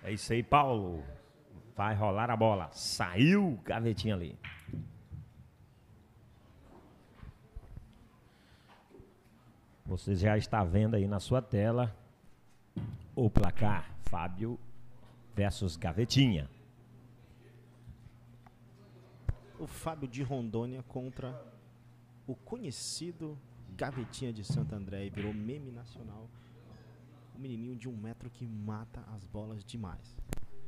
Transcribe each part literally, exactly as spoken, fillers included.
É isso aí, Paulo. Vai rolar a bola. Saiu, gavetinha ali. Você já está vendo aí na sua tela o placar Fábio versus Gavetinha. O Fábio de Rondônia contra o conhecido Gavetinha de Santo André e virou meme nacional. O menininho de um metro que mata as bolas demais.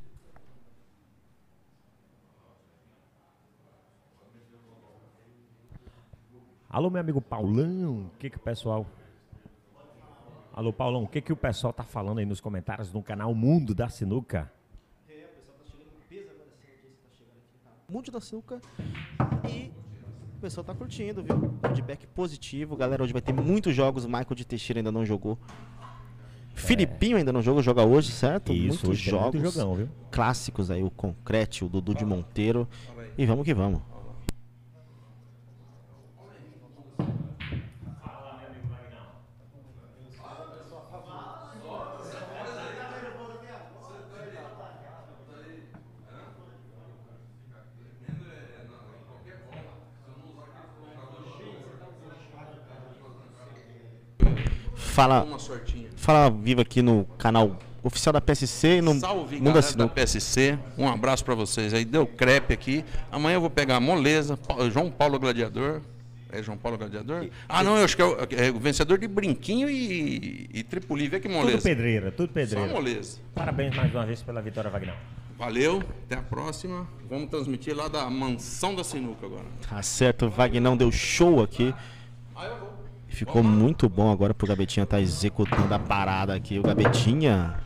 Alô, meu amigo Paulão, o que que o pessoal... Alô, Paulão, o que que o pessoal tá falando aí nos comentários no canal Mundo da Sinuca? É, o pessoal tá chegando com peso agora, essa audiência tá chegando aqui no canal Mundo da Sinuca e o pessoal tá curtindo, viu? Feedback positivo, galera, hoje vai ter muitos jogos, Michael de Teixeira ainda não jogou. É. Filipinho ainda não jogou, joga hoje, certo? Isso, muitos hoje jogos muito jogão, viu? Clássicos aí, o Concrete, o Dudu de Monteiro. E vamos que vamos. Fala, fala vivo aqui no canal oficial da P S C e no Salve, Mundo galera da P S C. Um abraço pra vocês aí. Deu crepe aqui. Amanhã eu vou pegar a moleza. João Paulo Gladiador. É João Paulo Gladiador? E, ah, não, eu acho que é o, é o vencedor de Brinquinho e, e Tripoli. Vê que moleza. Tudo pedreira, tudo pedreira. Só moleza. Parabéns mais uma vez pela vitória, Vagnão. Valeu, até a próxima. Vamos transmitir lá da Mansão da Sinuca agora. Tá certo, o Vagnão deu show aqui. Ah, eu vou. Ficou muito bom agora pro Gavetinha estar tá executando a parada aqui. O Gavetinha.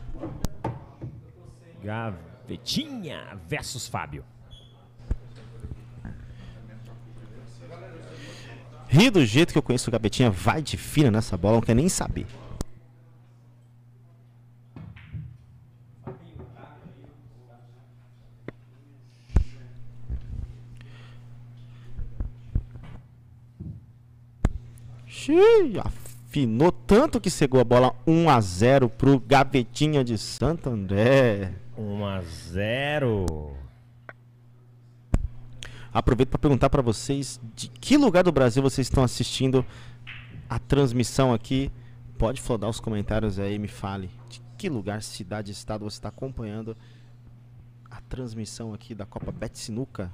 Gavetinha versus Fábio. Ri do jeito que eu conheço o Gavetinha, vai de fina nessa bola, não quer nem saber. Xiii, afinou tanto que cegou a bola um a zero pro Gavetinha de Santo André. um a zero. Aproveito para perguntar para vocês de que lugar do Brasil vocês estão assistindo a transmissão aqui. Pode flodar os comentários aí, me fale de que lugar, cidade, estado você está acompanhando a transmissão aqui da Copa Bet Sinuca.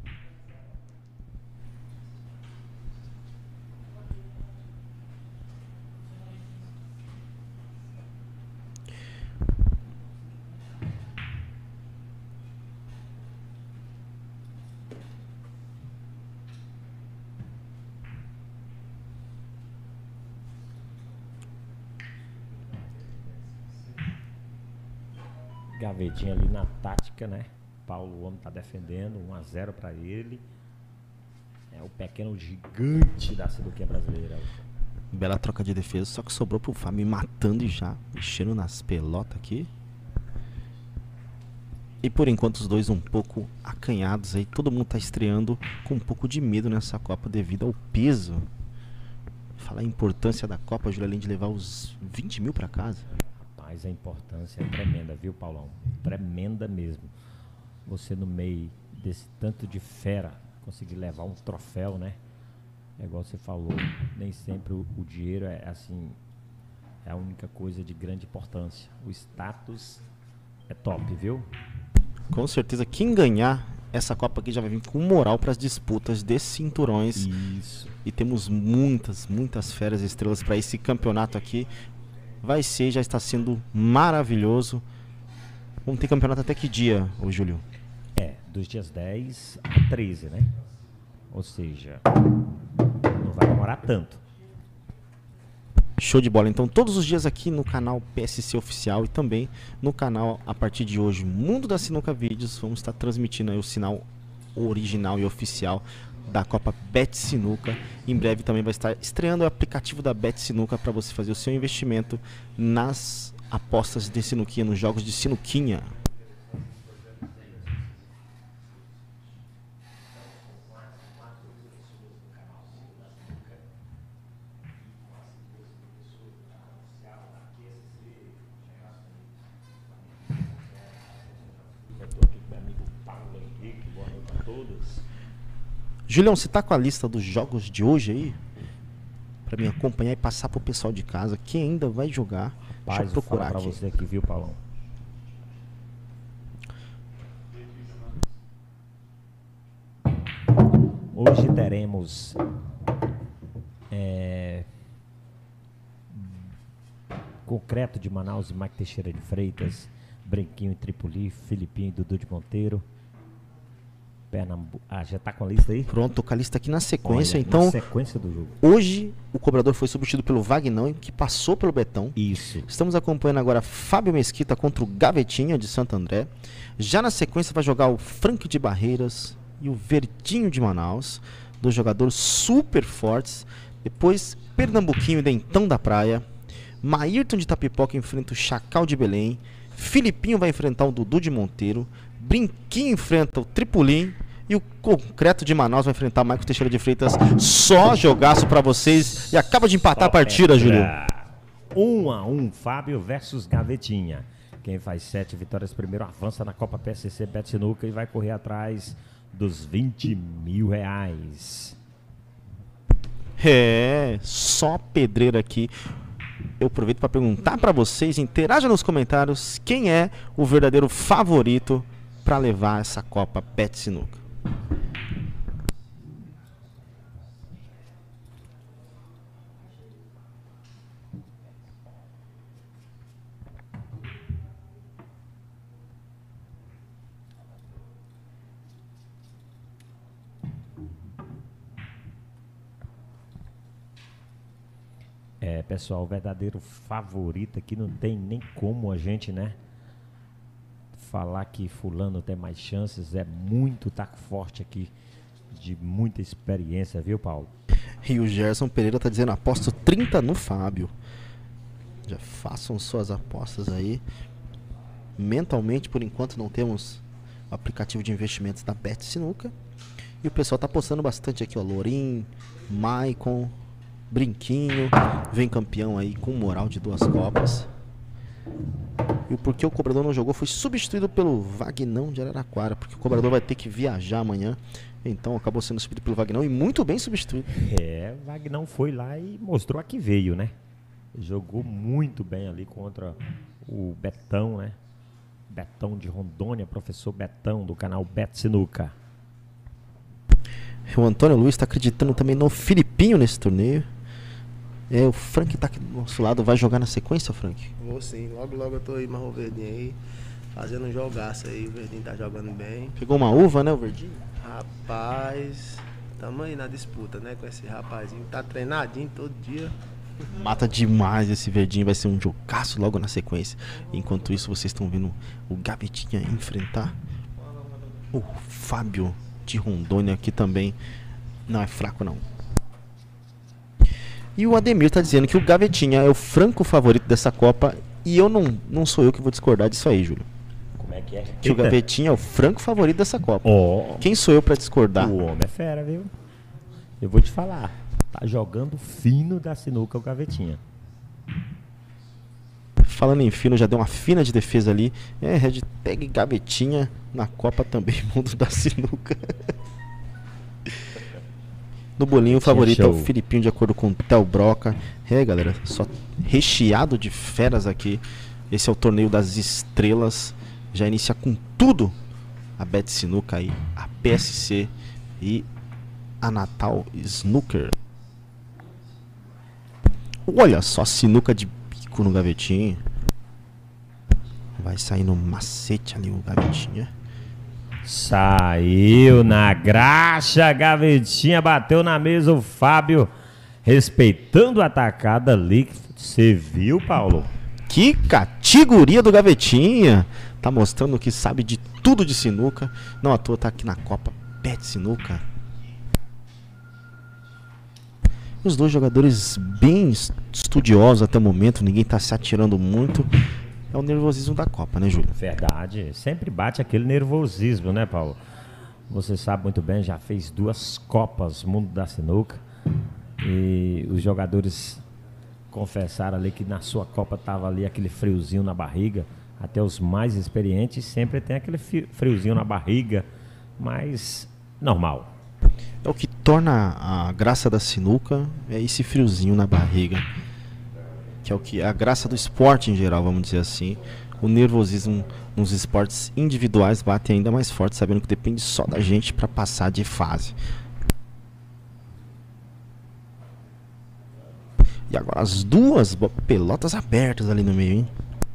Gavetinha ali na tática, né? Paulo, o homem tá defendendo, um a zero para ele. É o pequeno gigante da sinuquinha brasileira. Bela troca de defesa, só que sobrou pro Fábio matando e já mexendo nas pelotas aqui. E por enquanto os dois um pouco acanhados aí. Todo mundo tá estreando com um pouco de medo nessa Copa devido ao peso. Falar a importância da Copa, Júlio, além de levar os vinte mil para casa. Mas a importância é tremenda, viu, Paulão? Tremenda mesmo. Você no meio desse tanto de fera conseguir levar um troféu, né? É igual você falou, nem sempre o, o dinheiro é assim, é a única coisa de grande importância. O status é top, viu? Com certeza, quem ganhar essa Copa aqui já vai vir com moral para as disputas de cinturões. Isso. E temos muitas, muitas feras e estrelas para esse campeonato aqui. Vai ser, já está sendo maravilhoso. Vamos ter campeonato até que dia, ô Júlio? É, dos dias dez a treze, né? Ou seja, não vai demorar tanto. Show de bola. Então, todos os dias aqui no canal P S C Oficial e também no canal, a partir de hoje, Mundo da Sinuca Vídeos, vamos estar transmitindo aí o sinal original e oficial da Copa Bet Sinuca. Em breve também vai estar estreando o aplicativo da Bet Sinuca para você fazer o seu investimento nas apostas de sinuquinha, nos jogos de sinuquinha. Julião, você tá com a lista dos jogos de hoje aí? Pra me acompanhar e passar pro pessoal de casa. Quem ainda vai jogar? Rapaz, Deixa eu procurar pra aqui. você aqui, viu, Paulão? Hoje teremos é, Concreto de Manaus e Mike Teixeira de Freitas, Branquinho e Tripoli, Filipinho e Dudu de Monteiro. Pernambu... Ah, já tá com a lista aí? Pronto, tô com a lista aqui na sequência. Olha, então, na sequência do jogo. hoje o cobrador foi substituído pelo Vagnão, que passou pelo Betão. Isso. Estamos acompanhando agora Fábio Mesquita contra o Gavetinha de Santo André. Já na sequência vai jogar o Frank de Barreiras e o Verdinho de Manaus, dois jogadores super fortes. Depois Pernambuquinho e Dentão da Praia. Maírton de Tapipoca enfrenta o Chacal de Belém. Filipinho vai enfrentar o Dudu de Monteiro. Brinquinho enfrenta o Tripolim. E o Concreto de Manaus vai enfrentar o Marcos Teixeira de Freitas. Só jogaço pra vocês. E acaba de empatar a partida, Júlio. Um a um, Fábio versus Gavetinha. Quem faz sete vitórias primeiro avança na Copa P S C Bet Sinuca e vai correr atrás dos vinte mil reais. É, só pedreira aqui. Eu aproveito para perguntar para vocês, interaja nos comentários, quem é o verdadeiro favorito para levar essa Copa Pet Sinuca. É, pessoal, o verdadeiro favorito aqui não tem nem como a gente, né, falar que fulano tem mais chances. É muito taco forte aqui, de muita experiência, viu, Paulo? E o Gerson Pereira tá dizendo, aposto trinta no Fábio. Já façam suas apostas aí. Mentalmente, por enquanto, não temos o aplicativo de investimentos da Bet Sinuca. E o pessoal tá apostando bastante aqui, ó. Lorim, Maicon, Brinquinho, vem campeão aí com moral de duas Copas. E o porquê o cobrador não jogou foi substituído pelo Vagnão de Araraquara, porque o cobrador vai ter que viajar amanhã. Então acabou sendo substituído pelo Vagnão e muito bem substituído. É, o Vagnão foi lá e mostrou a que veio, né? Jogou muito bem ali contra o Betão, né? Betão de Rondônia, professor Betão do canal Bet Sinuca. O Antônio Luiz está acreditando também no Filipinho nesse torneio. É, o Frank tá aqui do nosso lado, vai jogar na sequência, Frank? Vou sim, logo logo eu tô aí, mas o Verdinho aí, fazendo um jogaço aí, o Verdinho tá jogando bem. Pegou uma uva, né, o Verdinho? Rapaz, tamo aí na disputa, né, com esse rapazinho, tá treinadinho todo dia. Mata demais esse Verdinho, vai ser um jogaço logo na sequência. Enquanto isso, vocês estão vendo o Gavetinha enfrentar o Fábio de Rondônia, que também não é fraco, não. E o Ademir tá dizendo que o Gavetinha é o franco favorito dessa Copa. E eu não, não sou eu que vou discordar disso aí, Júlio. Como é que é? Que o Gavetinha é o franco favorito dessa Copa. Ó, Quem sou eu pra discordar? o homem é fera, viu? Eu vou te falar. Tá jogando fino da sinuca o Gavetinha. Falando em fino, já deu uma fina de defesa ali. É, hashtag Gavetinha na Copa também, mundo da sinuca. No bolinho, o favorito é o Filipinho, de acordo com o Theo Broca. É, galera, só recheado de feras aqui. Esse é o torneio das estrelas. Já inicia com tudo a Bet Sinuca aí, a P S C e a Natal Snooker. Olha só, sinuca de bico no Gavetinho. Vai sair no macete ali o Gavetinha. Saiu na graxa, Gavetinha bateu na mesa, o Fábio respeitando a atacada ali. Você viu, Paulo? Que categoria do Gavetinha! Tá mostrando que sabe de tudo de sinuca. Não à toa tá aqui na Copa Bet Sinuca. Os dois jogadores bem estudiosos até o momento, ninguém tá se atirando muito. É o nervosismo da Copa, né, Júlio? Verdade, sempre bate aquele nervosismo, né, Paulo? Você sabe muito bem, já fez duas Copas Mundo da Sinuca. E os jogadores confessaram ali que na sua Copa tava ali aquele friozinho na barriga. Até os mais experientes sempre tem aquele friozinho na barriga. Mas normal. É o que torna a graça da sinuca, é esse friozinho na barriga. Que é o que a graça do esporte em geral, vamos dizer assim. O nervosismo nos esportes individuais bate ainda mais forte, sabendo que depende só da gente para passar de fase. E agora as duas pelotas abertas ali no meio, hein?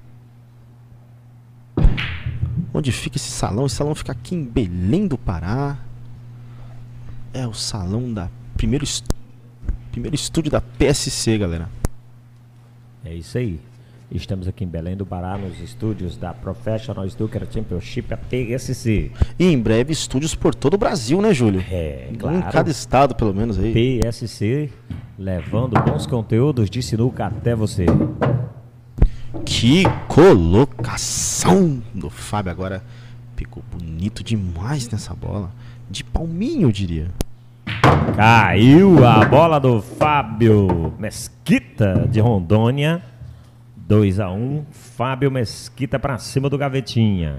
Onde fica esse salão? Esse salão fica aqui em Belém do Pará. É o salão da primeiro, est... primeiro estúdio da P S C, galera. É isso aí. Estamos aqui em Belém do Pará, nos estúdios da Professional Snooker Championship, a P S C. E em breve estúdios por todo o Brasil, né, Júlio? É, claro. Em cada estado, pelo menos aí. P S C, levando bons conteúdos de sinuca até você. Que colocação do Fábio agora. Ficou bonito demais nessa bola. De palminho, eu diria. Caiu a bola do Fábio Mesquita de Rondônia. dois a um, Fábio Mesquita para cima do Gavetinha.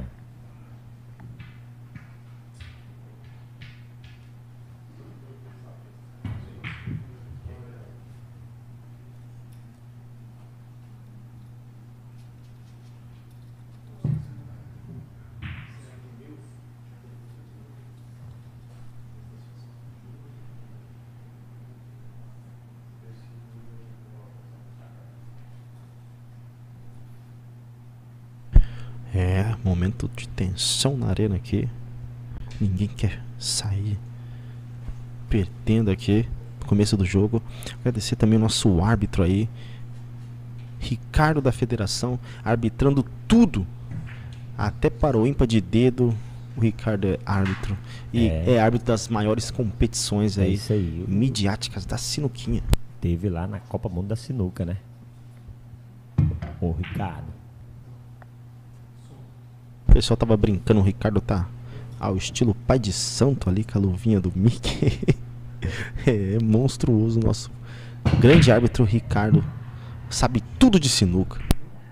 É, momento de tensão na arena aqui. Ninguém quer sair perdendo aqui no começo do jogo. Agradecer também o nosso árbitro aí, Ricardo da Federação, arbitrando tudo. Até para o ímpar de dedo, o Ricardo é árbitro. E é, é árbitro das maiores competições É aí, isso aí. midiáticas da sinuquinha. Teve lá na Copa Mundo da Sinuca, né? O Ricardo. O pessoal tava brincando, o Ricardo tá ao estilo pai de santo ali, com a luvinha do Mickey. É monstruoso o nosso grande árbitro Ricardo. Sabe tudo de sinuca.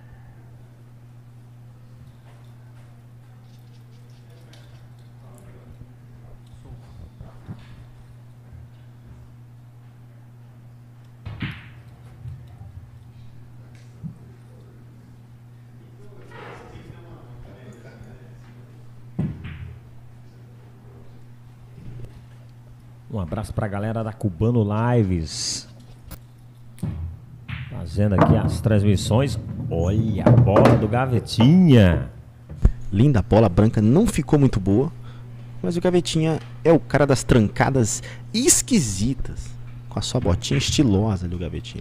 Um abraço pra galera da Cubano Lives, fazendo aqui as transmissões. Olha a bola do Gavetinha. Linda bola branca, não ficou muito boa, mas o Gavetinha é o cara das trancadas esquisitas, com a sua botinha estilosa ali, o Gavetinha.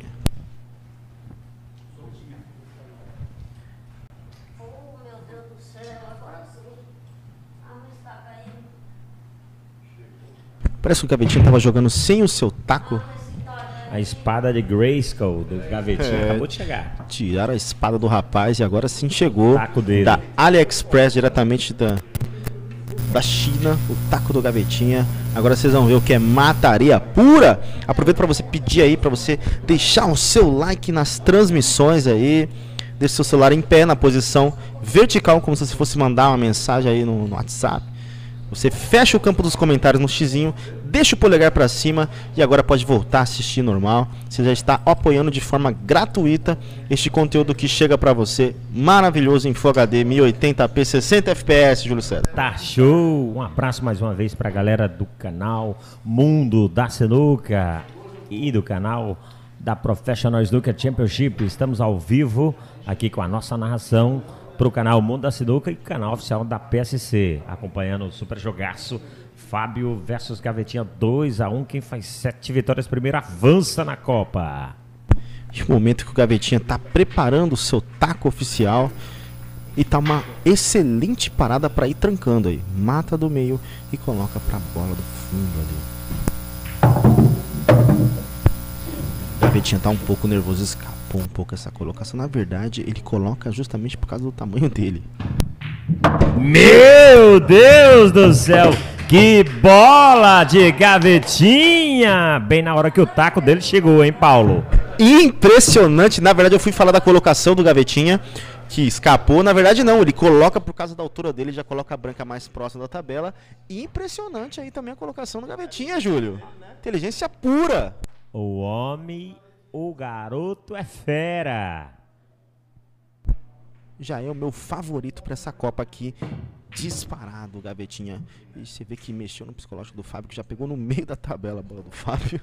Parece que o Gavetinha tava jogando sem o seu taco. A espada de Grayskull do Gavetinha É. acabou de chegar. Tiraram a espada do rapaz e agora sim chegou. Taco dele. Da AliExpress, diretamente da, da China, o taco do Gavetinha. Agora vocês vão ver o que é mataria pura. Aproveito para você pedir aí, para você deixar o seu like nas transmissões aí. Deixe seu celular em pé, na posição vertical, como se você fosse mandar uma mensagem aí no, no WhatsApp. Você fecha o campo dos comentários no xizinho, deixa o polegar para cima e agora pode voltar a assistir normal. Você já está apoiando de forma gratuita este conteúdo que chega para você maravilhoso em Full H D mil e oitenta p, sessenta F P S, Júlio César. Tá show! Um abraço mais uma vez pra galera do canal Mundo da Sinuca e do canal da Professional Snooker Championship. Estamos ao vivo aqui com a nossa narração para o canal Mundo da Sinuca e canal oficial da P S C, acompanhando o super jogaço Fábio versus Gavetinha dois a um. Quem faz sete vitórias primeiro avança na Copa. E o momento que o Gavetinha tá preparando o seu taco oficial e tá uma excelente parada para ir trancando aí. Mata do meio e coloca pra bola do fundo ali. O Gavetinha tá um pouco nervoso, escapou um pouco essa colocação. Na verdade, ele coloca justamente por causa do tamanho dele. Meu Deus do céu! Que bola de Gavetinha! Bem na hora que o taco dele chegou, hein, Paulo? Impressionante. Na verdade, eu fui falar da colocação do Gavetinha que escapou. Na verdade não, ele coloca por causa da altura dele, já coloca a branca mais próxima da tabela. Impressionante aí também a colocação do Gavetinha, Júlio. Inteligência pura. O homem, o garoto é fera. Já é o meu favorito para essa Copa aqui. Disparado, Gavetinha. E você vê que mexeu no psicológico do Fábio, que já pegou no meio da tabela a bola do Fábio.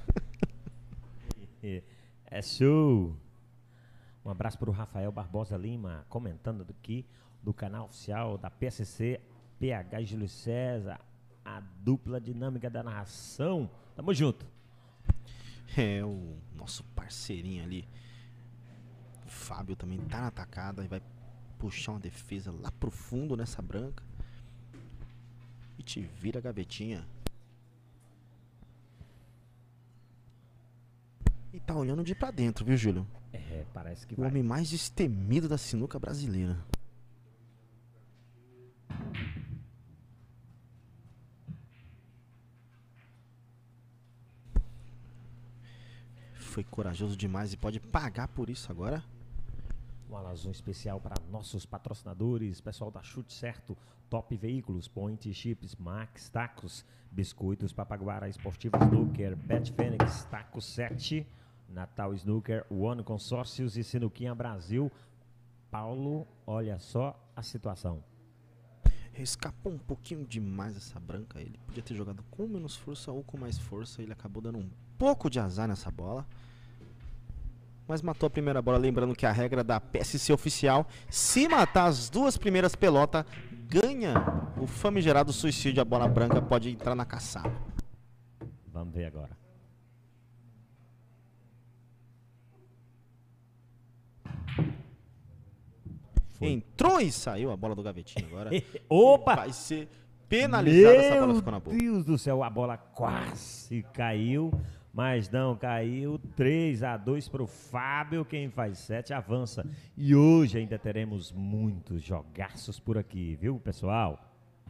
É show. Um abraço para o Rafael Barbosa Lima, comentando aqui do canal oficial da P S C, P H e Júlio César, a dupla dinâmica da narração. Tamo junto. É, o nosso parceirinho ali. Fábio também tá na atacada e vai puxar uma defesa lá pro fundo nessa branca. E te vira a Gavetinha. E tá olhando de pra dentro, viu, Júlio? É, parece que O vai. homem mais destemido da sinuca brasileira. Foi corajoso demais e pode pagar por isso agora. Um alazão especial para nossos patrocinadores, pessoal da Chute Certo, Top Veículos, Point Chips, Max Tacos, Biscoitos Papaguara Esportivo Snooker, Bet Fênix, Taco sete, Natal Snooker, One Consórcios e Sinuquinha Brasil. Paulo, olha só a situação. Escapou um pouquinho demais essa branca. Ele podia ter jogado com menos força ou com mais força. Ele acabou dando um pouco de azar nessa bola. Mas matou a primeira bola. Lembrando que a regra da P S C oficial, se matar as duas primeiras pelotas, ganha o famigerado suicídio. A bola branca pode entrar na caçada. Vamos ver agora. Foi. Entrou e saiu a bola do Gavetinha agora. Opa! Vai ser penalizada. Essa bola Meu ficou na boca. Deus do céu, a bola quase caiu, mas não caiu. três a dois para o Fábio, quem faz sete avança. E hoje ainda teremos muitos jogaços por aqui, viu, pessoal?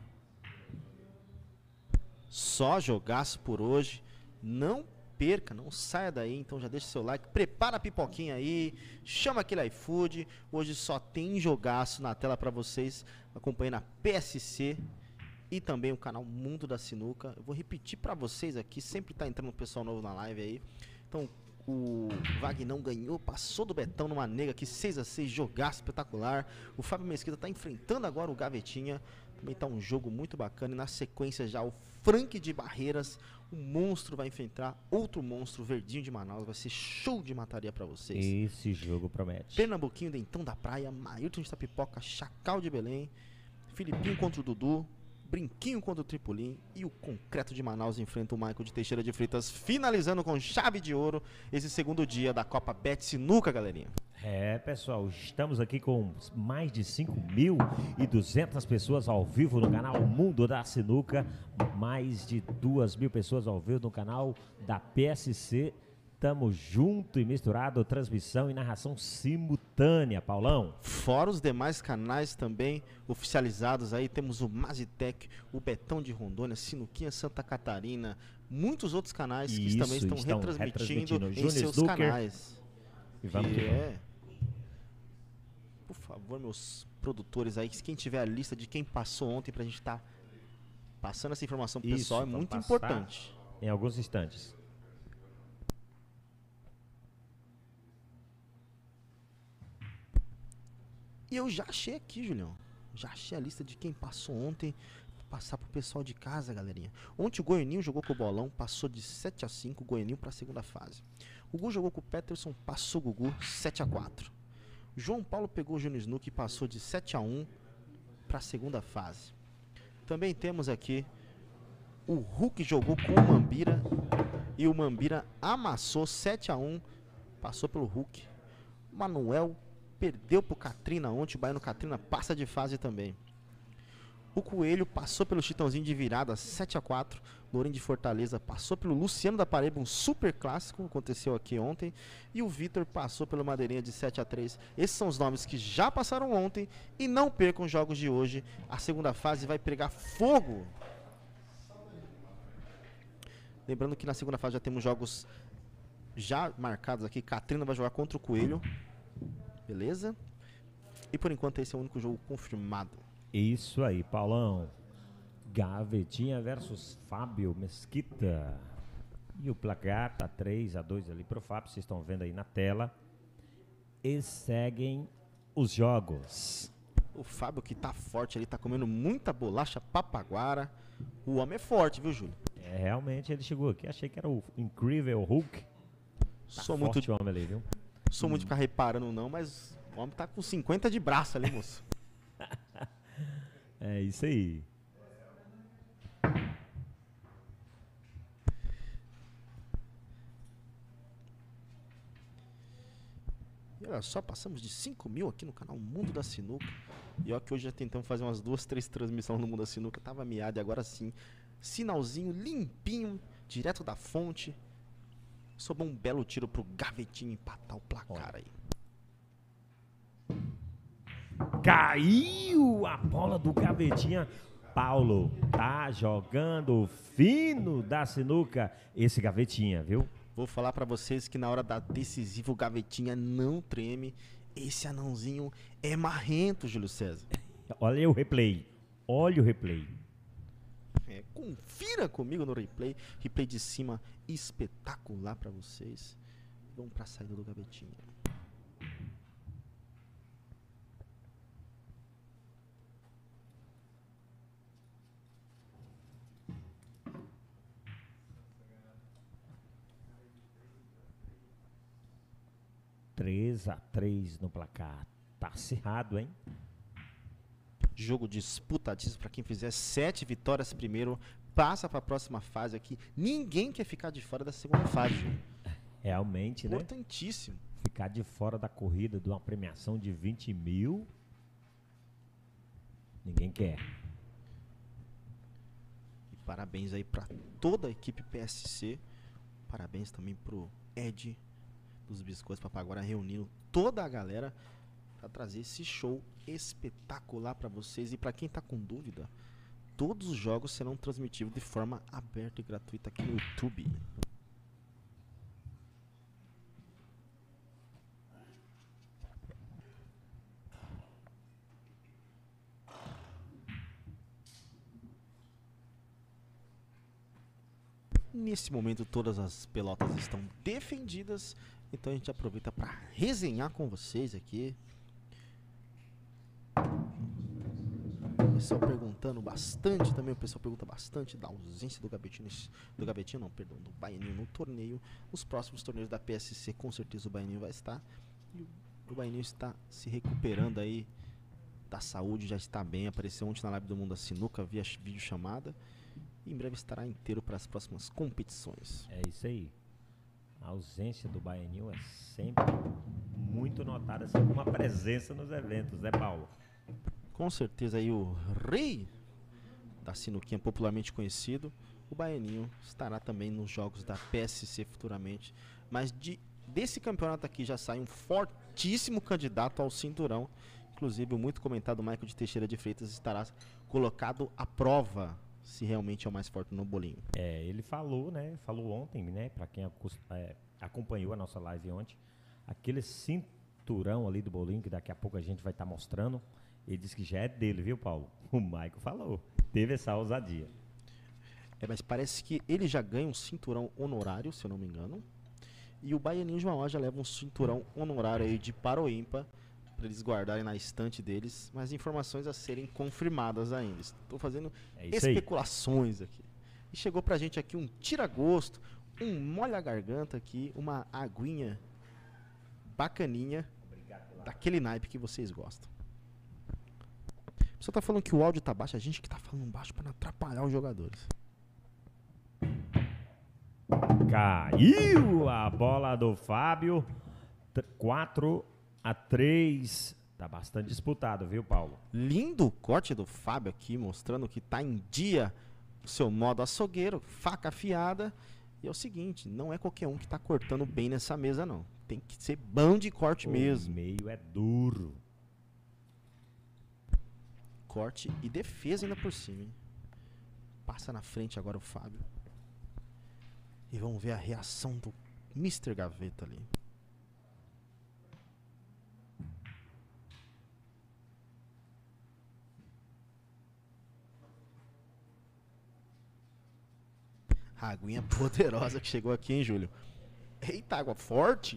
Só jogaço por hoje. Não perca, não saia daí. Então já deixa seu like, prepara a pipoquinha aí, chama aquele iFood. Hoje só tem jogaço na tela para vocês acompanhando a P S C e também o canal Mundo da Sinuca. Eu vou repetir para vocês aqui, sempre tá entrando um pessoal novo na live aí. Então o Vagnão ganhou, passou do Betão numa nega aqui, seis a seis, jogaço espetacular. O Fábio Mesquita tá enfrentando agora o Gavetinha. Também tá um jogo muito bacana. E na sequência já o Frank de Barreiras, o monstro, vai enfrentar outro monstro, Verdinho de Manaus. Vai ser show de mataria pra vocês. Esse jogo promete. Pernambuquinho, Dentão da Praia, Mailton de Itapipoca, Chacal de Belém, Filipinho contra o Dudu, Brinquinho contra o Tripolim e o Concreto de Manaus enfrenta o Michael de Teixeira de Freitas, finalizando com chave de ouro esse segundo dia da Copa Bet Sinuca, galerinha. É, pessoal, estamos aqui com mais de cinco mil e duzentas pessoas ao vivo no canal Mundo da Sinuca, mais de duas mil pessoas ao vivo no canal da P S C. Tamo junto e misturado, transmissão e narração simultânea, Paulão. Fora os demais canais também oficializados aí, temos o Mazitec, o Betão de Rondônia, Sinuquinha Santa Catarina, muitos outros canais que Isso, também estão, estão retransmitindo, retransmitindo. em Júnior seus Snooker. canais. E vamos Que que vamos. é. Por favor, meus produtores aí, quem tiver a lista de quem passou ontem pra gente estar tá passando essa informação pro Isso, pessoal, é vamos muito passar importante. Em alguns instantes. E eu já achei aqui, Julião. Já achei a lista de quem passou ontem. Vou passar pro pessoal de casa, galerinha. Ontem o Goianinho jogou com o Bolão, passou de sete a cinco, o Goianinho pra segunda fase. O Gugu jogou com o Peterson, passou o Gugu sete a quatro. O João Paulo pegou o Júnior Snook e passou de sete a um pra segunda fase. Também temos aqui o Hulk jogou com o Mambira e o Mambira amassou sete a um, passou pelo Hulk. O Manuel perdeu pro Katrina ontem, o Baiano Katrina passa de fase também. O Coelho passou pelo Chitãozinho de virada sete a quatro. Lourinho de Fortaleza passou pelo Luciano da Paraíba, um super clássico, aconteceu aqui ontem. E o Vitor passou pelo Madeirinha de sete a três. Esses são os nomes que já passaram ontem. E não percam os jogos de hoje. A segunda fase vai pegar fogo. Lembrando que na segunda fase já temos jogos já marcados aqui. Katrina vai jogar contra o Coelho. Beleza? E por enquanto esse é o único jogo confirmado. Isso aí, Paulão. Gavetinha versus Fábio Mesquita. E o placar tá três a dois ali pro Fábio, vocês estão vendo aí na tela. E seguem os jogos. O Fábio que tá forte ali, tá comendo muita bolacha papaguara. O homem é forte, viu, Júlio? É, realmente ele chegou aqui, achei que era o incrível Hulk. Tá sou forte muito, o homem ali, viu? sou muito ficar reparando não, mas o homem tá com cinquenta de braço ali, moço. É isso aí. E olha só, passamos de cinco mil aqui no canal Mundo da Sinuca. E olha que hoje já tentamos fazer umas duas, três transmissões no Mundo da Sinuca. Tava miado e agora sim. Sinalzinho limpinho, direto da fonte. Sobrou um belo tiro pro Gavetinha empatar o placar aí. Caiu a bola do Gavetinha. Paulo tá jogando fino da sinuca esse Gavetinha, viu? Vou falar pra vocês que na hora da decisiva o Gavetinha não treme. Esse anãozinho é marrento, Júlio César. Olha o replay. Olha o replay. É, confira comigo no replay. Replay de cima espetacular pra vocês. Vamos pra saída do Gavetinha. três a três no placar. Tá acirrado, hein? Jogo disputadíssimo para quem fizer sete vitórias primeiro, passa para a próxima fase aqui. Ninguém quer ficar de fora da segunda fase, Júlio. Realmente, né? Importantíssimo. Ficar de fora da corrida de uma premiação de vinte mil. Ninguém quer. E parabéns aí para toda a equipe P S C. Parabéns também pro Ed dos Biscoitos Papaguara reunindo toda a galera para trazer esse show espetacular para vocês. E para quem tá com dúvida, todos os jogos serão transmitidos de forma aberta e gratuita aqui no YouTube. Nesse momento todas as pelotas estão defendidas, então a gente aproveita para resenhar com vocês aqui. O pessoal perguntando bastante também, o pessoal pergunta bastante da ausência do Gavetinho, do Gavetinho não, perdão, do Baianinho no torneio. Nos próximos torneios da P S C com certeza o Baianinho vai estar. E o, o Baianinho está se recuperando aí da saúde, já está bem, apareceu ontem na live do Mundo da Sinuca via vídeo chamada. E em breve estará inteiro para as próximas competições. É isso aí. A ausência do Baianinho é sempre muito notada, assim, com uma presença nos eventos, né, Paulo? Com certeza aí o rei da sinuquinha popularmente conhecido, o Baianinho, estará também nos jogos da P S C futuramente. Mas de, desse campeonato aqui já sai um fortíssimo candidato ao cinturão. Inclusive o muito comentado Michael de Teixeira de Freitas estará colocado à prova se realmente é o mais forte no bolinho. É, ele falou, né? Falou ontem, né? Pra quem é, acompanhou a nossa live ontem, aquele cinturão ali do bolinho, que daqui a pouco a gente vai estar tá mostrando, ele disse que já é dele, viu, Paulo? O Michael falou. Teve essa ousadia. É, mas parece que ele já ganha um cinturão honorário, se eu não me engano. E o Baianinho João já leva um cinturão honorário aí de par ou ímpar, para eles guardarem na estante deles, mas informações a serem confirmadas ainda. Estou fazendo é especulações aí aqui. E chegou pra gente aqui um tira-gosto, um molha-garganta aqui, uma aguinha bacaninha, daquele naipe que vocês gostam. O pessoal tá falando que o áudio tá baixo, a gente que tá falando baixo para não atrapalhar os jogadores. Caiu a bola do Fábio, quatro a três, tá bastante disputado, viu, Paulo? Lindo o corte do Fábio aqui, mostrando que tá em dia o seu modo açougueiro, faca afiada. E é o seguinte, não é qualquer um que tá cortando bem nessa mesa, não. Tem que ser bom de corte o mesmo. O meio é duro. Corte e defesa ainda por cima, hein? Passa na frente agora o Fábio. E vamos ver a reação do mister Gaveta ali. A aguinha poderosa que chegou aqui, hein, Júlio? Eita, água forte.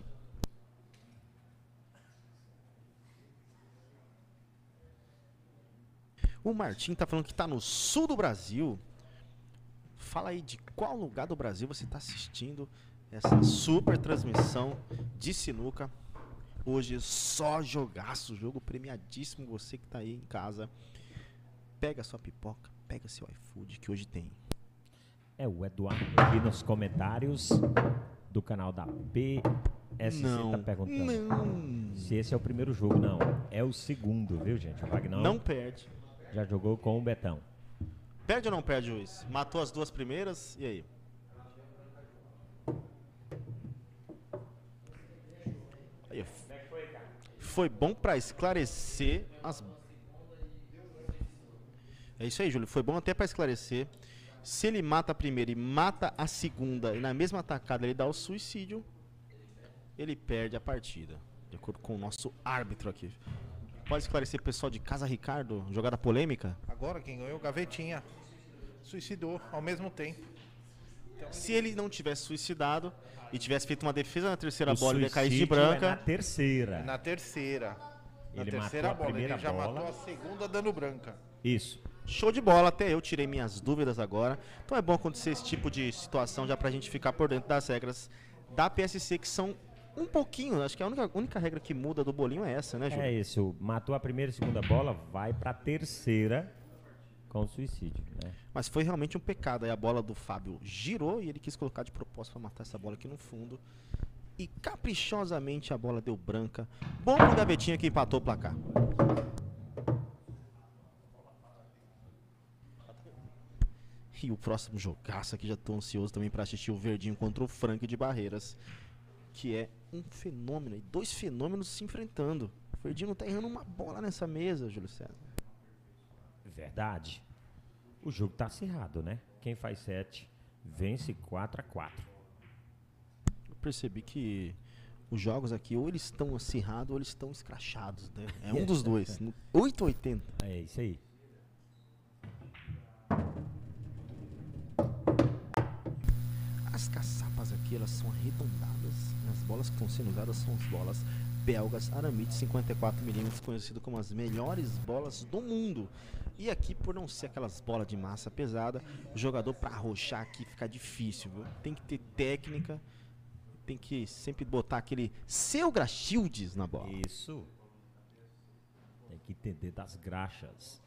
O Martim tá falando que tá no sul do Brasil. Fala aí de qual lugar do Brasil você tá assistindo essa super transmissão de sinuca. Hoje só jogaço, jogo premiadíssimo. Você que tá aí em casa, pega sua pipoca, pega seu iFood que hoje tem. É, o Eduardo aqui nos comentários do canal da P S C Não, tá perguntando não. se esse é o primeiro jogo. Não, é o segundo, viu, gente? O Wagner Não perde. já jogou com o Betão. Perde ou não perde, juiz? Matou as duas primeiras, e aí? Aí, foi bom pra esclarecer as... É isso aí, Júlio. Foi bom até pra esclarecer. Se ele mata a primeira e mata a segunda, e na mesma atacada ele dá o suicídio, ele perde a partida. De acordo com o nosso árbitro aqui. Pode esclarecer, pessoal de casa, Ricardo? Jogada polêmica? Agora quem ganhou, Gavetinha. Suicidou ao mesmo tempo. Então, Se ele não tivesse suicidado e tivesse feito uma defesa na terceira O bola, ele ia cair de suicídio branca. é na terceira. na terceira. Na Ele terceira matou a bola. primeira Ele já bola. matou a segunda dando branca. Isso. Show de bola, até eu tirei minhas dúvidas agora. Então é bom acontecer esse tipo de situação já pra gente ficar por dentro das regras da P S C, que são um pouquinho, acho que a única, única regra que muda do bolinho é essa, né, Júlio? É isso. Matou a primeira e segunda bola, vai pra terceira com suicídio, né? Mas foi realmente um pecado. Aí a bola do Fábio girou e ele quis colocar de propósito pra matar essa bola aqui no fundo. E caprichosamente a bola deu branca. Bom pro Gavetinha que empatou o placar. E o próximo jogaço aqui, já tô ansioso também pra assistir o Verdinho contra o Frank de Barreiras, que é um fenômeno, e dois fenômenos se enfrentando. O Verdinho não tá errando uma bola nessa mesa, Júlio César. Verdade. O jogo tá acirrado, né? Quem faz sete vence quatro a quatro. Eu percebi que os jogos aqui, ou eles estão acirrados ou eles estão escrachados, né? É um dos dois. No oito a oitenta. É isso aí. As caçapas aqui, elas são arredondadas. As bolas que estão sendo usadas são as bolas belgas Aramite cinquenta e quatro milímetros, conhecido como as melhores bolas do mundo. E aqui, por não ser aquelas bolas de massa pesada, o jogador para arrochar aqui fica difícil, viu? Tem que ter técnica, tem que sempre botar aquele seu Grachildes na bola. Isso. Tem que entender das graxas.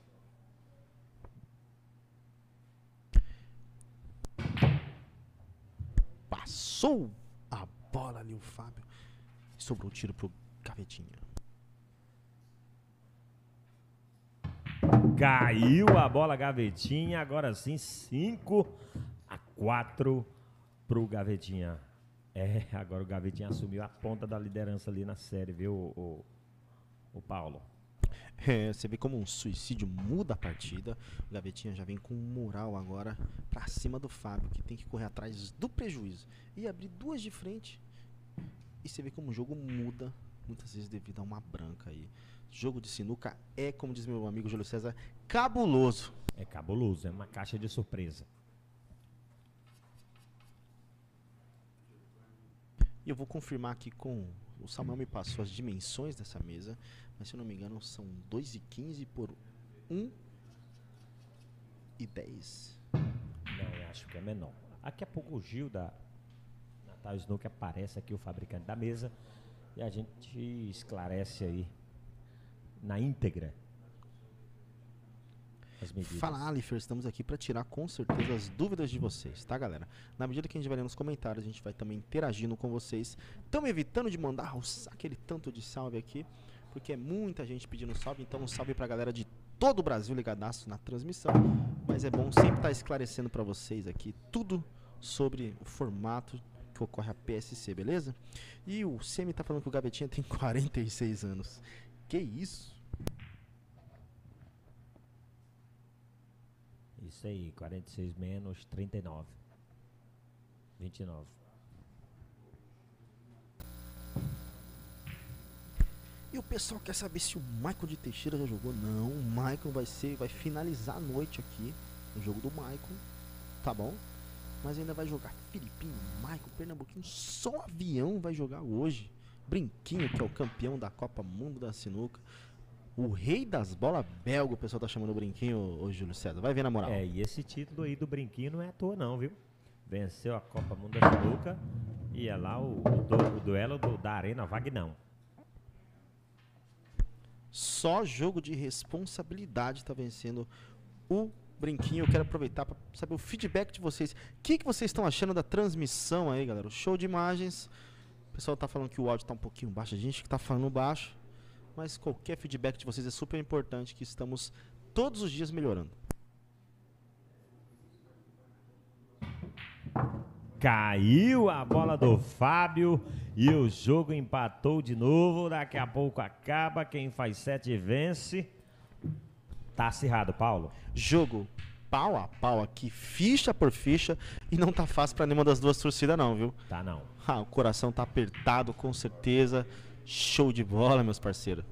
Passou a bola ali o Fábio. Sobrou o tiro pro Gavetinha. Caiu a bola Gavetinha, agora sim cinco a quatro pro Gavetinha. É, agora o Gavetinha assumiu a ponta da liderança ali na série, viu, o, o Paulo? É, você vê como um suicídio muda a partida. O Gavetinha já vem com moral agora pra cima do Fábio, que tem que correr atrás do prejuízo e abrir duas de frente. E você vê como o jogo muda, muitas vezes devido a uma branca aí. Jogo de sinuca é, como diz meu amigo Júlio César, cabuloso. É cabuloso, é uma caixa de surpresa. E eu vou confirmar aqui com... O Samuel me passou as dimensões dessa mesa, mas se eu não me engano são dois e quinze por um e dez. Não, eu acho que é menor. Daqui a pouco o Gil da Natal Snook aparece aqui, o fabricante da mesa, e a gente esclarece aí na íntegra as medidas. Fala, Alifer, estamos aqui para tirar com certeza as dúvidas de vocês, tá, galera? Na medida que a gente vai ler nos comentários, a gente vai também interagindo com vocês. Estamos evitando de mandar aquele tanto de salve aqui, porque é muita gente pedindo salve, então um salve pra galera de todo o Brasil ligadaço na transmissão. Mas é bom sempre estar esclarecendo para vocês aqui tudo sobre o formato que ocorre a P S C, beleza? E o Semi tá falando que o Gavetinha tem quarenta e seis anos. Que isso? Isso aí, quarenta e seis menos trinta e nove. vinte e nove. E o pessoal quer saber se o Michael de Teixeira já jogou. Não, o Michael vai ser, vai finalizar a noite aqui no jogo do Michael, tá bom? Mas ainda vai jogar Filipinho, Maicon, Pernambuquinho, só avião vai jogar hoje. Brinquinho, que é o campeão da Copa Mundo da Sinuca. O rei das bolas belga, o pessoal tá chamando o Brinquinho, ô Júlio César. Vai ver na moral. É, e esse título aí do Brinquinho não é à toa não, viu? Venceu a Copa Mundo da Sinuca e é lá o, o, du- o duelo do- da Arena Vagnão. Só jogo de responsabilidade tá vencendo o Brinquinho. Eu quero aproveitar para saber o feedback de vocês. O que, que vocês estão achando da transmissão aí, galera? O show de imagens. O pessoal tá falando que o áudio tá um pouquinho baixo. A gente que tá falando baixo. Mas qualquer feedback de vocês é super importante, que estamos todos os dias melhorando. Caiu a bola do Fábio e o jogo empatou de novo. Daqui a pouco acaba. Quem faz sete vence. Tá acirrado, Paulo. Jogo pau a pau aqui, ficha por ficha. E não tá fácil pra nenhuma das duas torcidas não, viu? Tá não. Ah, o coração tá apertado, com certeza. Show de bola, meus parceiros.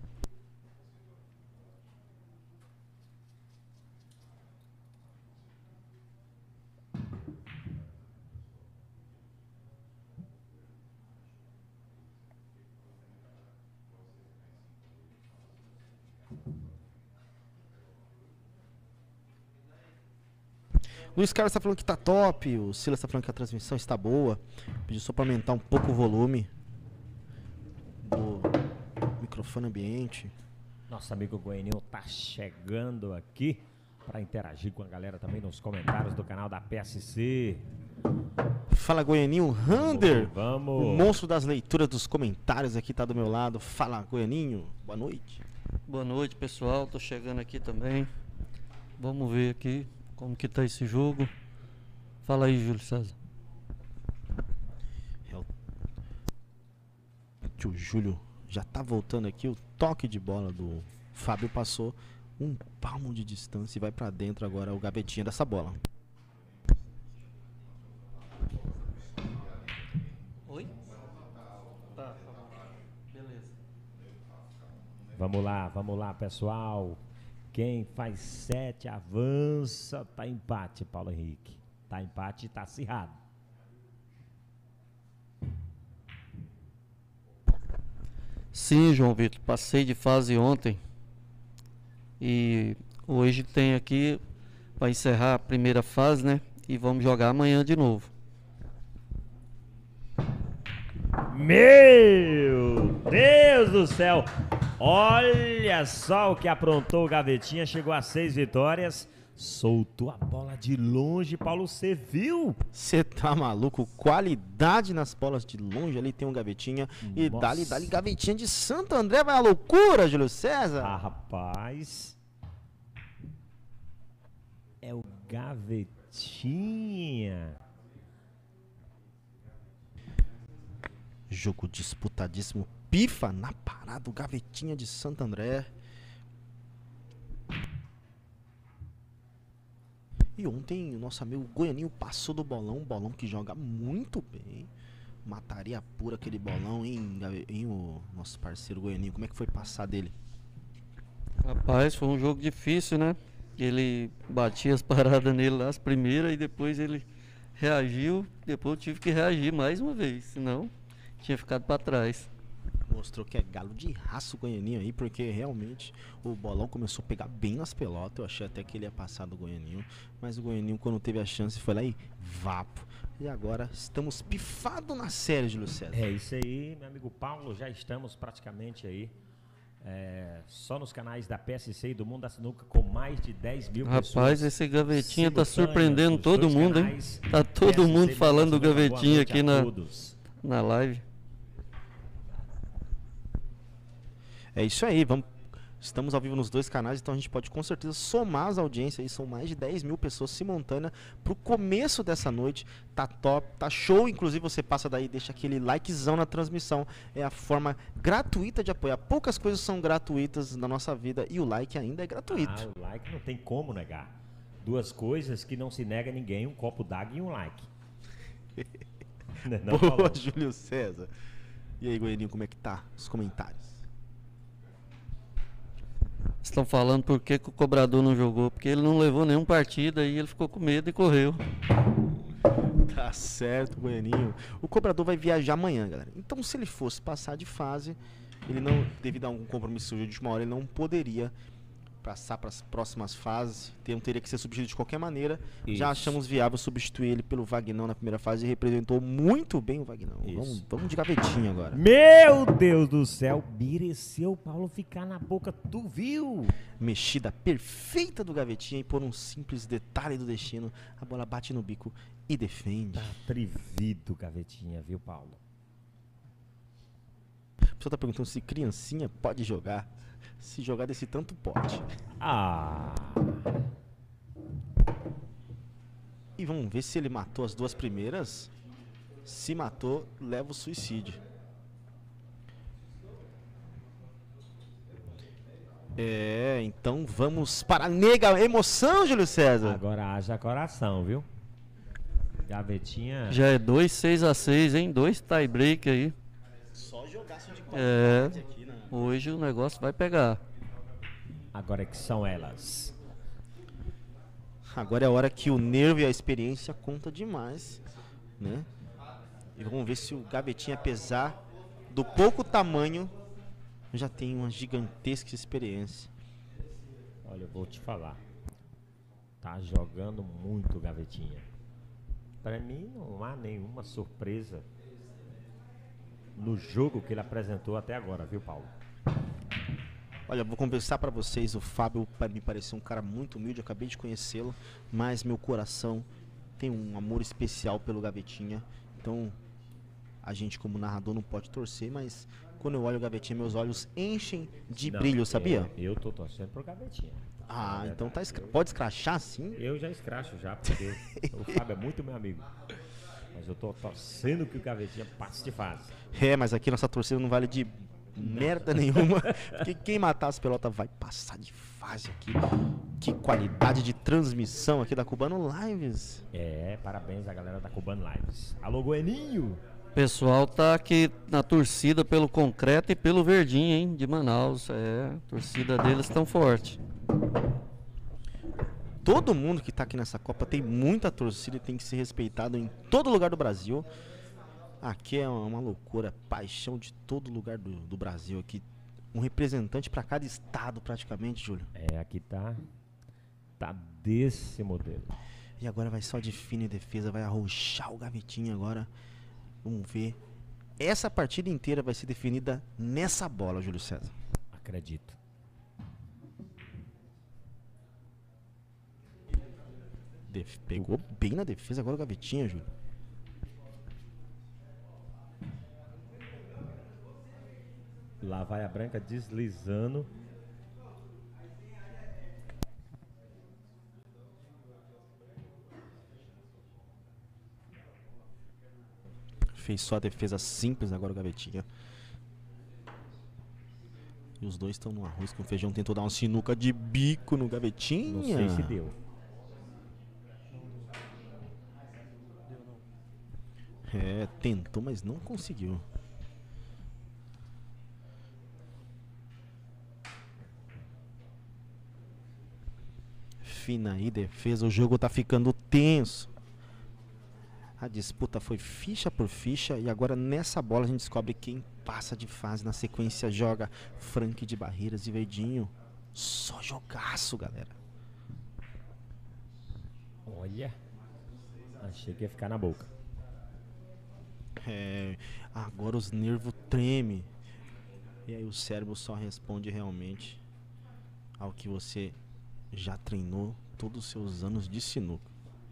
Luiz Carlos tá falando que tá top, o Silas tá falando que a transmissão está boa. Pediu só pra aumentar um pouco o volume do microfone ambiente. Nosso amigo Goianinho tá chegando aqui para interagir com a galera também nos comentários do canal da P S C. Fala, Goianinho. Rander, Vamos. o monstro das leituras dos comentários aqui tá do meu lado. Fala, Goianinho. Boa noite. Boa noite, pessoal. Tô chegando aqui também. Vamos ver aqui como que tá esse jogo. Fala aí, Júlio César. É o tio Júlio já tá voltando aqui. O toque de bola do Fábio passou um palmo de distância e vai pra dentro agora o gavetinha dessa bola. Oi? Tá, tá. Beleza. Vamos lá, vamos lá, pessoal. Quem faz sete avança. Tá empate, Paulo Henrique. Tá empate e tá acirrado. Sim, João Vitor. Passei de fase ontem. E hoje tem aqui para encerrar a primeira fase, né? E vamos jogar amanhã de novo. Meu Deus do céu! Olha só o que aprontou o Gavetinha. Chegou a seis vitórias. Soltou a bola de longe, Paulo. Você viu? Você tá maluco? Qualidade nas bolas de longe. Ali tem um gavetinha. E Nossa. dali, dali, gavetinha de Santo André. Vai a loucura, Júlio César. Ah, rapaz. É o Gavetinha. Jogo disputadíssimo. Pifa na parada. O gavetinha de Santo André. E ontem o nosso amigo Goianinho passou do bolão. Um bolão que joga muito bem. Mataria pura aquele bolão, hein, Gave- hein, o nosso parceiro Goianinho. Como é que foi passar dele? Rapaz, foi um jogo difícil, né? Ele batia as paradas nele lá, as primeiras, e depois ele reagiu. Depois eu tive que reagir mais uma vez, senão tinha ficado para trás. Mostrou que é galo de raço o Goianinho aí, porque realmente o bolão começou a pegar bem nas pelotas. Eu achei até que ele ia passar do Goianinho, mas o Goianinho, quando teve a chance, foi lá e vapo. E agora estamos pifados na série, Júlio César. É isso aí, meu amigo Paulo. Já estamos praticamente aí é, só nos canais da P S C e do Mundo da Sinuca com mais de dez mil pessoas. Rapaz, esse gavetinha tá simultâneas surpreendendo nos todo dois mundo, hein? canais. Tá todo P S C mundo Mundo falando da do Sinuca. Boa gavetinha noite aqui a na, todos. na live. É isso aí, vamos. Estamos ao vivo nos dois canais, então a gente pode com certeza somar as audiências aí. São mais de dez mil pessoas simultâneas pro começo dessa noite. Tá top, tá show. Inclusive você passa daí, deixa aquele likezão na transmissão. É a forma gratuita de apoiar. Poucas coisas são gratuitas na nossa vida e o like ainda é gratuito. Ah, o like não tem como negar. Duas coisas que não se nega a ninguém, um copo d'água e um like. Não, não, Boa, Paulo? Júlio César. E aí, Goianinho, como é que tá? Os comentários. Estão falando por que, que o cobrador não jogou. Porque ele não levou nenhum partido, aí ele ficou com medo e correu. Tá certo, Goianinho. O cobrador vai viajar amanhã, galera. Então, se ele fosse passar de fase, ele não, devido a algum compromisso de última hora, ele não poderia passar para as próximas fases. Então, teria que ser substituído de qualquer maneira. Isso. Já achamos viável substituir ele pelo Vagnão na primeira fase e representou muito bem o Vagnão. Vamos, vamos de gavetinha agora. Meu Deus do céu, mereceu o Paulo ficar na boca, tu viu? Mexida perfeita do gavetinha e por um simples detalhe do destino, a bola bate no bico e defende. Tá atrevido, gavetinha, viu, Paulo? A pessoa tá perguntando se criancinha pode jogar. Se jogar desse tanto, pode. Ah, E vamos ver se ele matou as duas primeiras. Se matou, leva o suicídio. É, então vamos para a nega emoção, Júlio César. agora haja coração, viu? Gavetinha. Já é dois seis a seis, hein? Dois tie break aí. Só jogaço de É. aqui, né? Hoje o negócio vai pegar. Agora é que são elas. Agora é a hora que o nervo e a experiência conta demais, né? E vamos ver se o gavetinha, apesar do pouco tamanho, já tem uma gigantesca experiência. Olha, eu vou te falar. Tá jogando muito, gavetinha. Pra mim não há nenhuma surpresa no jogo que ele apresentou até agora, viu, Paulo? Olha, vou conversar pra vocês, o Fábio pa- me pareceu um cara muito humilde, eu acabei de conhecê-lo, mas meu coração tem um amor especial pelo gavetinha. Então, a gente como narrador não pode torcer, mas quando eu olho o gavetinha, meus olhos enchem de Não, brilho, sabia? Eu, eu tô torcendo pro gavetinha. Ah, É então tá verdade, escra- eu- pode escrachar sim? Eu já escracho já, porque o Fábio é muito meu amigo. Mas eu tô torcendo que o gavetinha passe de fase. É, mas aqui nossa torcida não vale de merda nenhuma, porque quem matar as pelotas vai passar de fase aqui. Que qualidade de transmissão aqui da Cubano Lives. É, parabéns à galera da Cubano Lives. Alô, Goianinho! O pessoal tá aqui na torcida pelo concreto e pelo verdinho, hein? De Manaus. É, a torcida deles tão forte. Todo mundo que tá aqui nessa Copa tem muita torcida e tem que ser respeitado em todo lugar do Brasil. Aqui é uma loucura, paixão de todo lugar do, do Brasil aqui. Um representante para cada estado praticamente, Júlio. É, aqui tá. Tá desse modelo. E agora vai só de fina e defesa, vai arrochar o gavetinho agora. Vamos ver. Essa partida inteira vai ser definida nessa bola, Júlio César. Acredito. Def- Pegou bem na defesa agora o gavetinha, Júlio. Lá vai a branca deslizando. Fez só a defesa simples agora o gavetinha. E os dois estão no arroz com feijão. Tentou dar uma sinuca de bico no gavetinha. Não sei se deu. É, tentou, mas não conseguiu. Fina aí, defesa. O jogo tá ficando tenso. A disputa foi ficha por ficha. E agora nessa bola a gente descobre quem passa de fase. Na sequência joga Frank de Barreiras e Verdinho. Só jogaço, galera. Olha. Achei que ia ficar na boca. É, agora os nervos tremem. E aí o cérebro só responde realmente ao que você já treinou todos os seus anos de sinuca.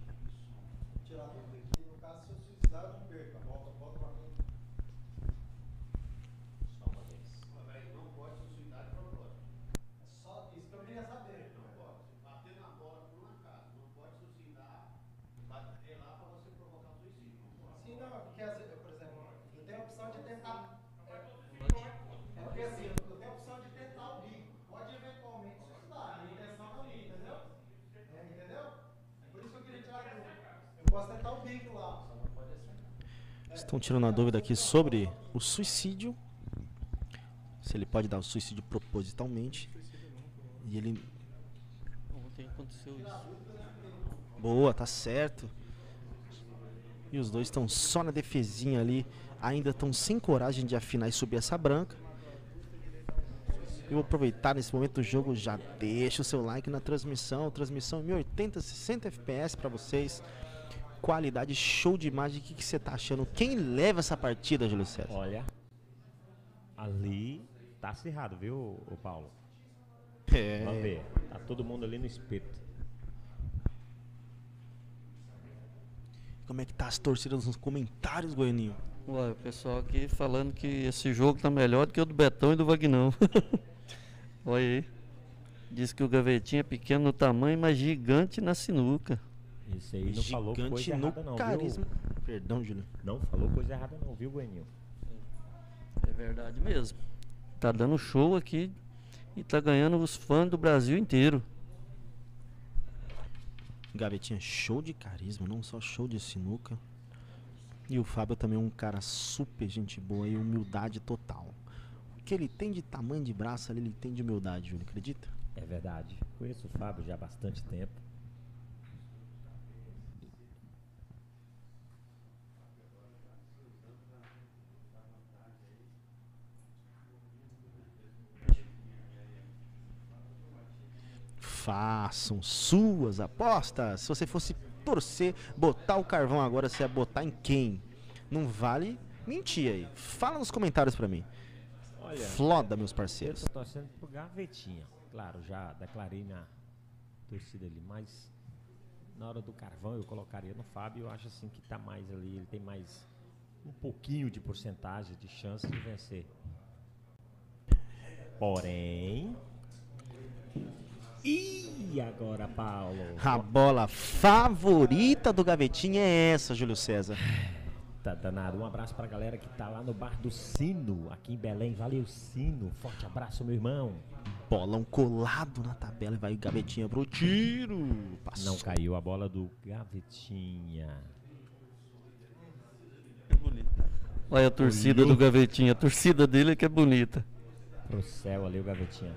Estão tirando a dúvida aqui sobre o suicídio. Se ele pode dar o suicídio propositalmente. E ele... Ontem aconteceu isso. Boa, tá certo. E os dois estão só na defesinha ali. Ainda estão sem coragem de afinar e subir essa branca. Eu vou aproveitar nesse momento do jogo. Já deixa o seu like na transmissão. Transmissão em mil e oitenta, sessenta F P S para vocês. Qualidade, show de imagem. O que, que você tá achando? Quem leva essa partida, Júlio César? Olha, ali tá acirrado, viu, o Paulo? É. Vamos ver. Tá todo mundo ali no espeto. Como é que tá as torcidas nos comentários, Goianinho? Ué, o pessoal aqui falando que esse jogo tá melhor do que o do Betão e do Vagnão. Olha aí. Diz que o Gavetinha é pequeno no tamanho, mas gigante na sinuca. Esse aí não falou coisa Gigante no errada não, carisma. viu? Perdão, Júlio. Não falou coisa errada não, viu, Goianinho? É verdade mesmo. Tá dando show aqui e tá ganhando os fãs do Brasil inteiro. Gavetinha, show de carisma, não só show de sinuca. E o Fábio também é um cara super gente boa e humildade total. O que ele tem de tamanho de braço ali, ele tem de humildade, Júlio, acredita? É verdade. Conheço o Fábio já há bastante tempo. Façam suas apostas. Se você fosse torcer, botar o carvão agora, você ia botar em quem? Não vale mentir aí. Fala nos comentários pra mim. Olha, Floda, meus eu parceiros. tô torcendo pro Gavetinha. Claro, já declarei minha torcida ali, mas na hora do carvão eu colocaria no Fábio. Eu acho assim que tá mais ali, ele tem mais um pouquinho de porcentagem de chance de vencer. Porém... E agora, Paulo? A bola favorita do Gavetinha é essa, Júlio César. Tá danado. Um abraço pra galera que tá lá no Bar do Sino, aqui em Belém. Valeu, Sino. Forte abraço, meu irmão. Bolão colado na tabela e vai o Gavetinha pro tiro. Passou. Não caiu a bola do Gavetinha. Olha a torcida do Gavetinha. A torcida dele é que é bonita. Pro céu ali o Gavetinha.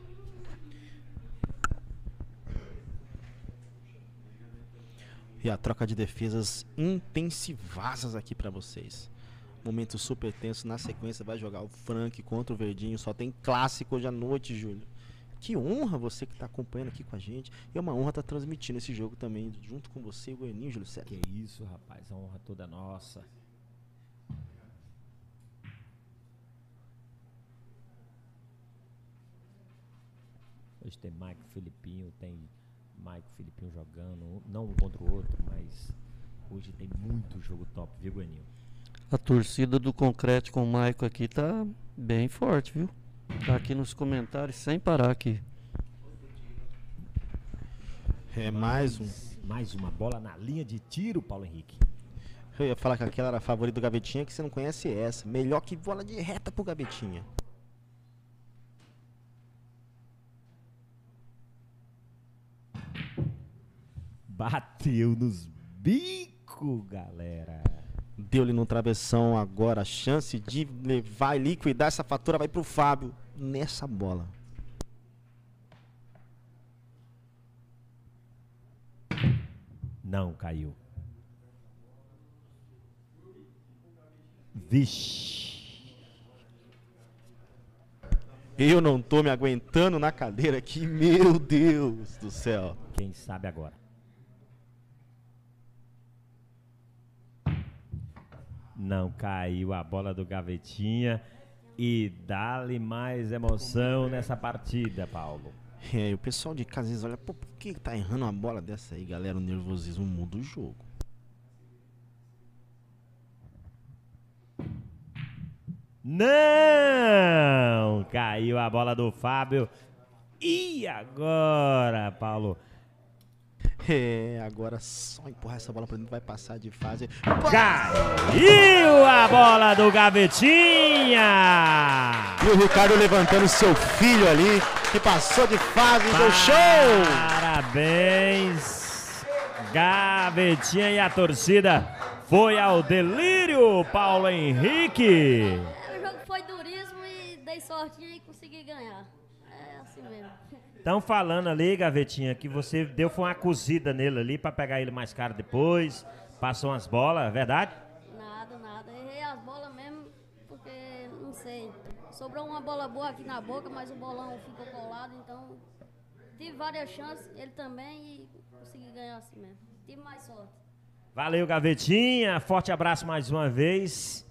E a troca de defesas intensivasas aqui pra vocês. Momento super tenso. Na sequência vai jogar o Frank contra o Verdinho. Só tem clássico hoje à noite, Júlio. Que honra você que tá acompanhando aqui com a gente. E é uma honra estar tá transmitindo esse jogo também junto com você e o Goianinho, Júlio César. Que isso, rapaz. A honra toda nossa. Hoje tem Mike Filipinho, tem Mike Filipinho jogando, não um contra o outro, mas hoje tem muito jogo top, viu, Goianinho? A torcida do Concreto com o Maico aqui tá bem forte, viu? Tá aqui nos comentários sem parar aqui. É mais um. Mais uma bola na linha de tiro, Paulo Henrique. Eu ia falar que aquela era a favorita do Gavetinha, que você não conhece essa. Melhor que bola de reta pro Gavetinha. Bateu nos bicos, galera. Deu-lhe no travessão agora. A chance de levar e liquidar essa fatura vai pro Fábio nessa bola. Não caiu. Vixe. Eu não tô me aguentando na cadeira aqui. Meu Deus do céu. Quem sabe agora. Não caiu a bola do Gavetinha. E dá-lhe mais emoção nessa partida, Paulo. É, e o pessoal de casa às vezes olha, pô, por que tá errando uma bola dessa aí, galera? O nervosismo muda o jogo. Não! Caiu a bola do Fábio. E agora, Paulo? É, agora só empurrar essa bola pra dentro, vai passar de fase. Caiu a bola do Gavetinha! E o Ricardo levantando seu filho ali, que passou de fase do show! Parabéns, Gavetinha, e a torcida foi ao delírio, Paulo Henrique. O jogo foi duríssimo e dei sortinha e consegui ganhar. É assim mesmo. Estão falando ali, Gavetinha, que você deu foi uma cozida nele ali pra pegar ele mais caro depois, Passou umas bolas, é verdade? Nada, nada. Errei as bolas mesmo, porque não sei. Sobrou uma bola boa aqui na boca, mas o bolão ficou colado, então tive várias chances, ele também, e consegui ganhar assim mesmo. Tive mais sorte. Valeu, Gavetinha. Forte abraço mais uma vez.